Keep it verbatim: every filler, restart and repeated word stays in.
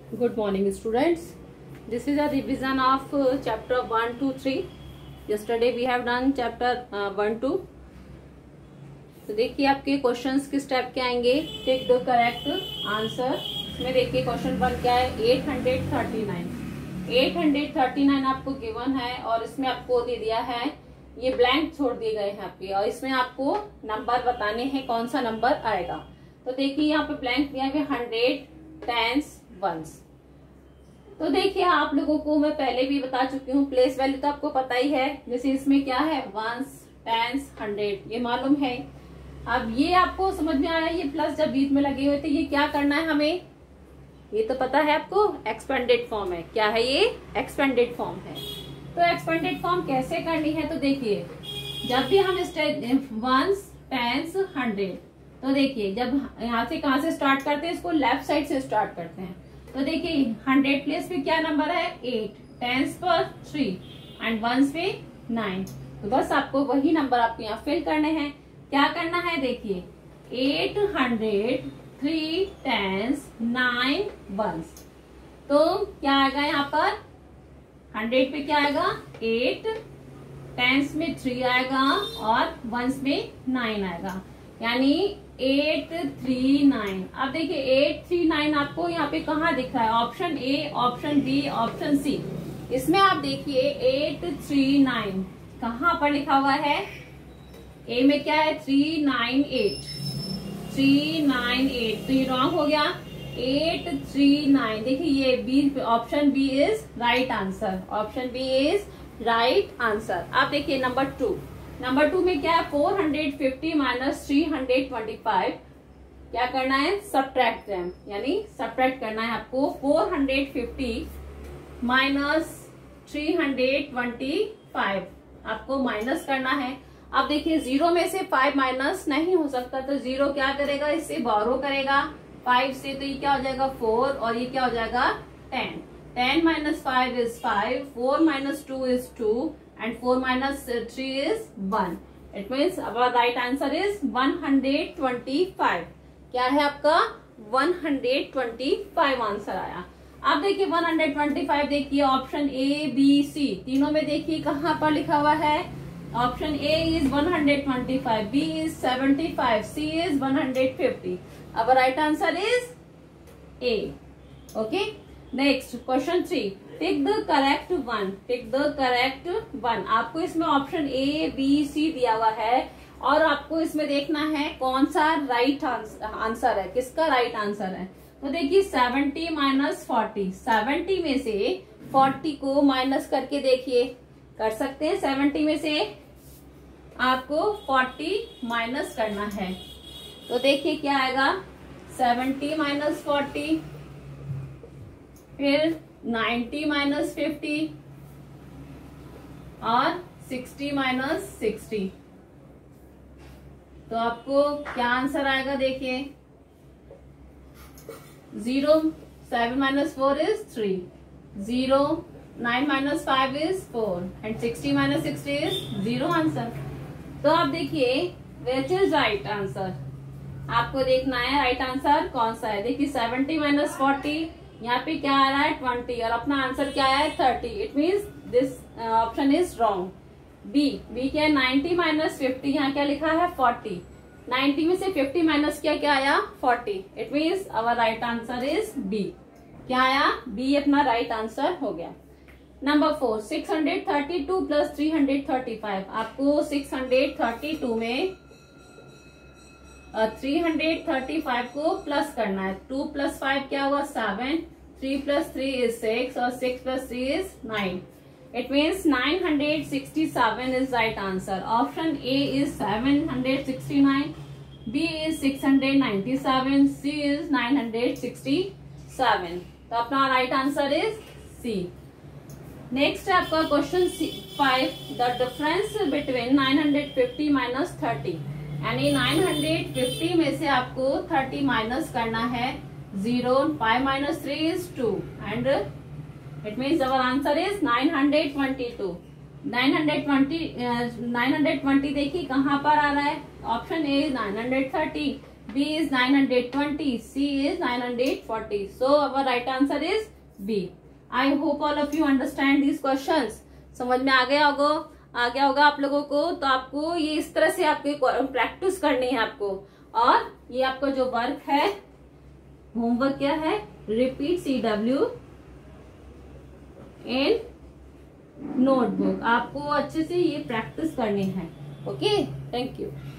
Good morning, students. This is a revision of uh, chapter one, two, three. Yesterday we have done chapter uh, one, two. तो देखिए आपके questions किस type के आएंगे. Take the correct answer. इसमें देखिए question one क्या है, eight hundred thirty nine. Eight hundred thirty nine आपको गिवन है और इसमें आपको दे दिया है, ये ब्लैंक छोड़ दिए गए हैं आपके, और इसमें आपको नंबर बताने हैं कौन सा नंबर आएगा. तो देखिए यहाँ पे ब्लैंक दिया है हंड्रेड, टेंस, वंस. तो देखिए आप लोगों को मैं पहले भी बता चुकी हूँ, प्लेस वैल्यू तो आपको पता ही है. जैसे इसमें क्या है, वंस, टेंस, हंड्रेड, ये मालूम है. अब ये आपको समझ में आया, ये प्लस जब बीच में लगे हुए थे, ये क्या करना है हमें, ये तो पता है आपको, एक्सपेंडेड फॉर्म है. क्या है ये, एक्सपेंडेड फॉर्म है. तो एक्सपेंडेड फॉर्म कैसे करनी है, तो देखिए जब भी हम वंस, टेंस, हंड्रेड, तो देखिए जब यहाँ से कहाँ से स्टार्ट करते हैं, इसको लेफ्ट साइड से स्टार्ट करते हैं. तो देखिए हंड्रेड प्लेस पे क्या नंबर है, एट, टेंस पर थ्री एंड वंस पे नाइन. तो बस आपको वही नंबर आपको यहाँ फिल करने हैं. क्या करना है, देखिए eight hundred, three tens, nine ones. तो क्या आएगा यहाँ पर, हंड्रेड पे क्या आएगा, एट, टेंस में थ्री आएगा और वंस में नाइन आएगा, यानी एट थ्री नाइन. अब देखिए एट थ्री नाइन आपको यहाँ पे कहाँ दिख रहा है, option A, option B, option C. इसमें आप देखिए एट थ्री नाइन कहाँ पर लिखा हुआ है, ए में क्या है, three nine eight, three nine eight. तो ये रॉन्ग हो गया, एट थ्री नाइन. देखिए ये B, option B is right answer. Option B is right answer. आप देखिए नंबर टू, नंबर टू में क्या है, four hundred fifty minus three hundred twenty five. क्या करना है, सब्ट्रैक्ट देम, यानी सब्ट्रैक्ट करना है आपको. Four hundred fifty minus three hundred twenty five आपको माइनस करना है. अब देखिए जीरो में से फाइव माइनस नहीं हो सकता, तो जीरो क्या करेगा, इससे बोरो करेगा फाइव से, तो ये क्या हो जाएगा, फोर, और ये क्या हो जाएगा, ten. Ten minus five is five, four minus two is two, and four minus three is one. It means our right answer is one hundred twenty-five. क्या है आपका, one hundred twenty-five आंसर आया. अब देखिए one hundred twenty-five, देखिए option A, B, सी तीनों में देखिए कहाँ पर लिखा हुआ है. Option A is one hundred twenty-five, B is seventy-five, C is one hundred fifty. our right answer is A. Okay. Next question three, tick the correct one. Tick the correct one. आपको इसमें option A, B, सी दिया हुआ है और आपको इसमें देखना है कौन सा राइट आंसर है, किसका राइट आंसर है. तो देखिए सेवेंटी माइनस फोर्टी, सेवेंटी में से फोर्टी को माइनस करके देखिए, कर सकते हैं. सेवेंटी में से आपको फोर्टी माइनस करना है, तो देखिए क्या आएगा, सेवेंटी माइनस फोर्टी, फिर नाइन्टी माइनस फिफ्टी और सिक्सटी माइनस सिक्सटी. तो आपको क्या आंसर आएगा, देखिए zero, seven minus four is three, zero, nine minus five is four and sixty minus sixty is zero answer. तो आप देखिए विच इज राइट आंसर, आपको देखना है राइट आंसर कौन सा है. देखिए सेवेंटी माइनस फोर्टी, यहाँ पे क्या आ रहा है, ट्वेंटी, और अपना आंसर क्या है, thirty. It means this option is wrong. B, B क्या है, नाइन्टी माइनस फिफ्टी, यहाँ क्या लिखा है, फोर्टी. नाइन्टी में से फिफ्टी माइनस किया, क्या आया, forty. It means our right answer is B. क्या आया, बी अपना राइट आंसर हो गया. Number four, six hundred thirty two plus three hundred thirty five. आपको सिक्स हंड्रेड थर्टी टू में थ्री हंड्रेड थर्टी फाइव को प्लस करना है. टू प्लस फाइव क्या हुआ, seven, three plus three is six और six plus three is nine. It means nine hundred sixty seven is right answer. Option A is seven hundred sixty nine, B is six hundred ninety seven, C is nine hundred sixty seven. तो अपना right answer is C. Next है आपका question five, the difference between nine hundred fifty minus thirty. यानी nine hundred fifty में से आपको thirty minus करना है. Zero, five minus three is two and it means our answer is nine hundred twenty two. Nine hundred twenty, nine hundred twenty देखिए कहाँ पर आ रहा है, option A nine hundred thirty, B is nine hundred twenty, C is nine hundred forty. So our right answer is B. I hope all of you understand these questions. समझ में आ गया होगा आ गया होगा आप लोगों को। तो आपको ये इस तरह से आपके प्रैक्टिस करनी है आपको। और ये आपका जो वर्क है, होमवर्क क्या है, repeat C W in notebook. आपको अच्छे से ये प्रैक्टिस करनी है। Okay, thank you.